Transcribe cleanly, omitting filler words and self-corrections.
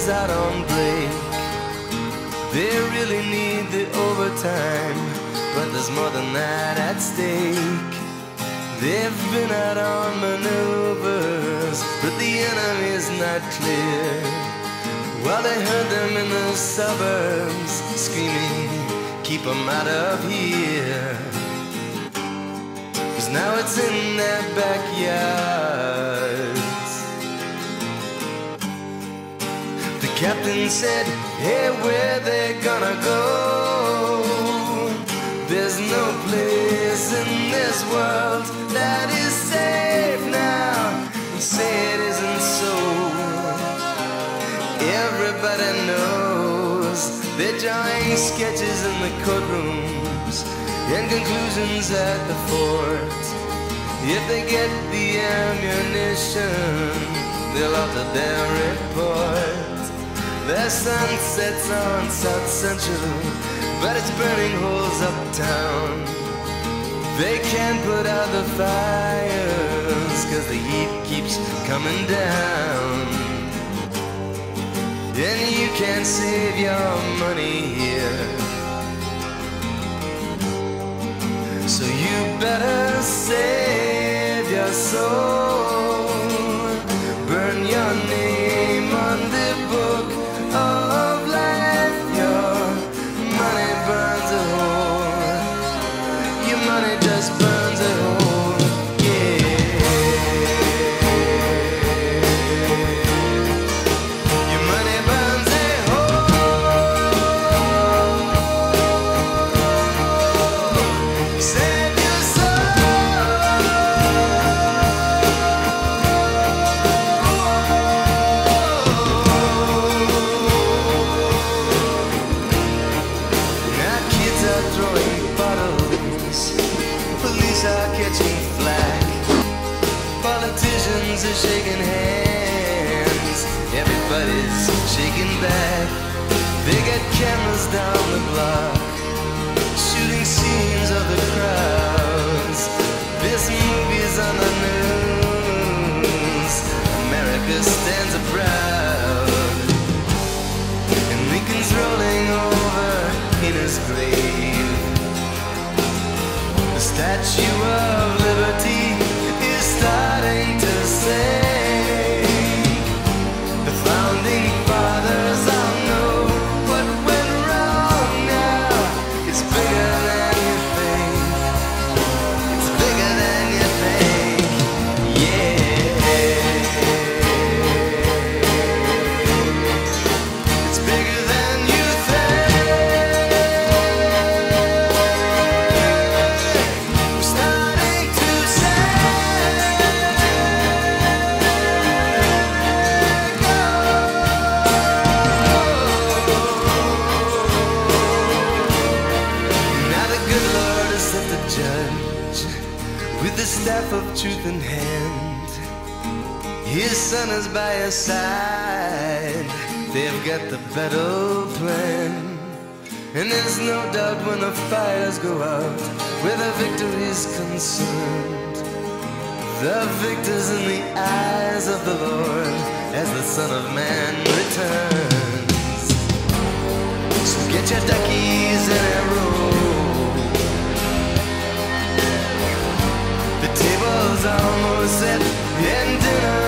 is out on break. They really need the overtime, but there's more than that at stake. They've been out on maneuvers, but the enemy's not clear. While they heard them in the suburbs screaming, keep them out of here. 'Cause now it's in their backyards. The captain said, hey, where they gonna go? There's no place in this world that is safe now. You say it isn't so. Everybody knows they're drawing sketches in the courtrooms and conclusions at the fort. If they get the ammunition, they'll alter their report. Their sun sets on South Central, but it's burning holes uptown. They can't put out the fires 'cause the heat keeps coming down. And you can't save your money here, so you better save your soul. Burn your name on the book of life. Your money burns a hole. Your money just burns a hole. Politicians are shaking hands, everybody's shaking back. They got cameras down the block, shooting scenes of the crowds. This movie's on the news, America stands proud. And Lincoln's rolling over in his grave. The Statue of Liberty is starting to sing. The founding fathers all know what went wrong now. It's bigger than you think. It's bigger than you think. Yeah. It's bigger than you think. We're starting to say. With the staff of truth in hand, his son is by his side. They've got the battle plan, and there's no doubt when the fires go out, where the victory's concerned. The victor's in the eyes of the Lord as the Son of Man returns. So get your duckies in a row. The table's almost set and dinner